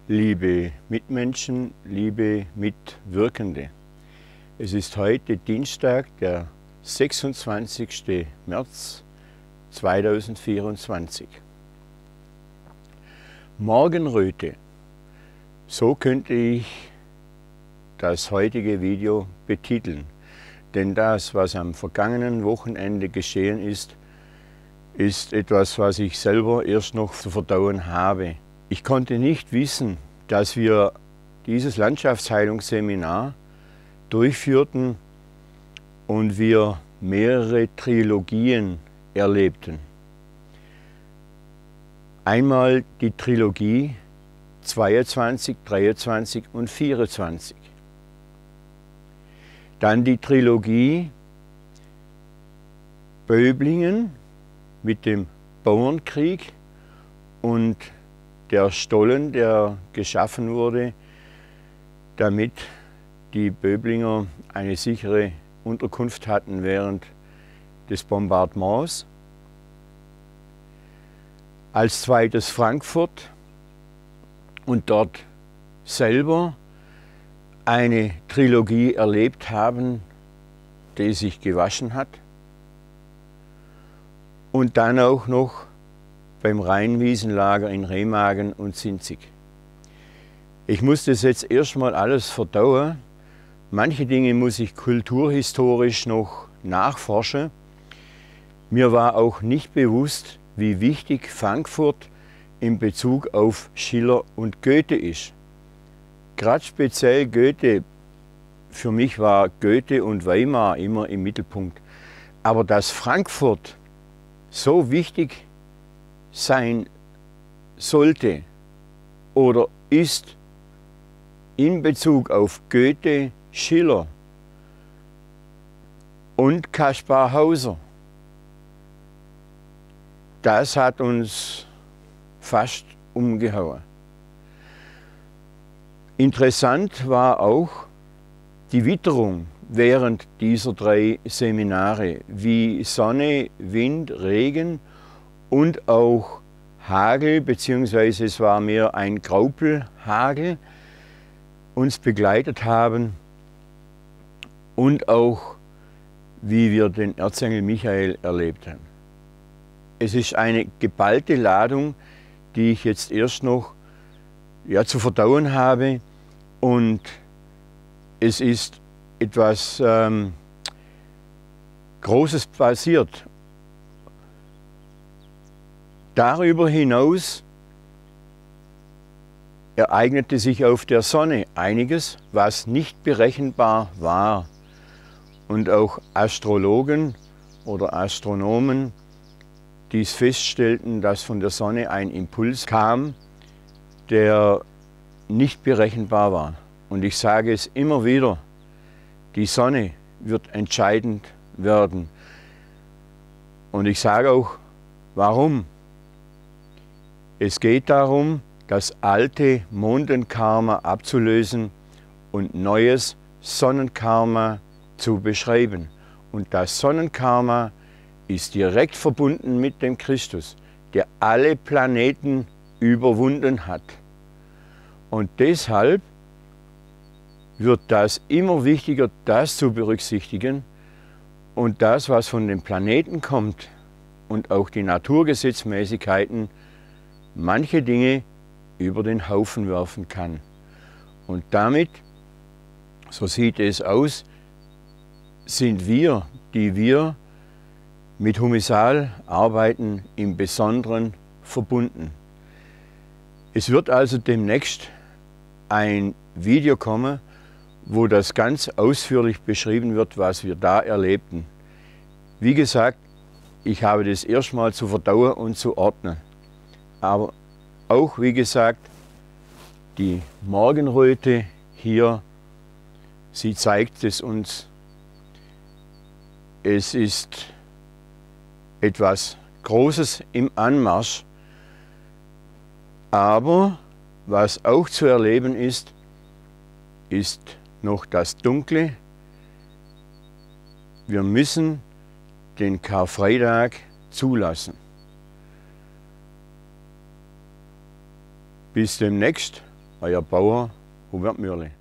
liebe Mitmenschen, liebe Mitwirkende. Es ist heute Dienstag, der 26. März 2024. Morgenröte, so könnte ich das heutige Video betiteln. Denn das, was am vergangenen Wochenende geschehen ist, ist etwas, was ich selber erst noch zu verdauen habe. Ich konnte nicht wissen, dass wir dieses Landschaftsheilungsseminar durchführten und wir mehrere Trilogien erlebten. Einmal die Trilogie 22, 23 und 24. Dann die Trilogie Böblingen mit dem Bauernkrieg und der Stollen, der geschaffen wurde, damit die Böblinger eine sichere Unterkunft hatten während des Bombardements. Als zweites Frankfurt und dort selber eine Trilogie erlebt haben, die sich gewaschen hat. Und dann auch noch beim Rheinwiesenlager in Remagen und Sinzig. Ich muss das jetzt erstmal alles verdauen. Manche Dinge muss ich kulturhistorisch noch nachforschen. Mir war auch nicht bewusst, wie wichtig Frankfurt in Bezug auf Schiller und Goethe ist. Gerade speziell Goethe, für mich war Goethe und Weimar immer im Mittelpunkt. Aber dass Frankfurt so wichtig sein sollte oder ist in Bezug auf Goethe, Schiller und Kaspar Hauser, das hat uns fast umgehauen. Interessant war auch die Witterung während dieser 3 Seminare, wie Sonne, Wind, Regen und auch Hagel, beziehungsweise es war mehr ein Graupelhagel, uns begleitet haben und auch wie wir den Erzengel Michael erlebt haben. Es ist eine geballte Ladung, die ich jetzt erst noch zu verdauen habe, und es ist etwas Großes passiert. Darüber hinaus ereignete sich auf der Sonne einiges, was nicht berechenbar war. Und auch Astrologen oder Astronomen dies feststellten, dass von der Sonne ein Impuls kam, der nicht berechenbar war. Und ich sage es immer wieder, die Sonne wird entscheidend werden. Und ich sage auch, warum. Es geht darum, das alte Mondenkarma abzulösen und neues Sonnenkarma zu beschreiben. Und das Sonnenkarma ist direkt verbunden mit dem Christus, der alle Planeten überwunden hat. Und deshalb wird das immer wichtiger, das zu berücksichtigen und das, was von den Planeten kommt und auch die Naturgesetzmäßigkeiten, manche Dinge über den Haufen werfen kann. Und damit, so sieht es aus, sind wir, die wir mit Humisal arbeiten, im Besonderen verbunden. Es wird also demnächst ein Video kommen, wo das ganz ausführlich beschrieben wird, was wir da erlebten. Wie gesagt, ich habe das erstmal zu verdauen und zu ordnen. Aber auch, wie gesagt, die Morgenröte hier, sie zeigt es uns. Es ist etwas Großes im Anmarsch, aber was auch zu erleben ist, ist noch das Dunkle. Wir müssen den Karfreitag zulassen. Bis demnächst Euer Bauer Hubert Mürle.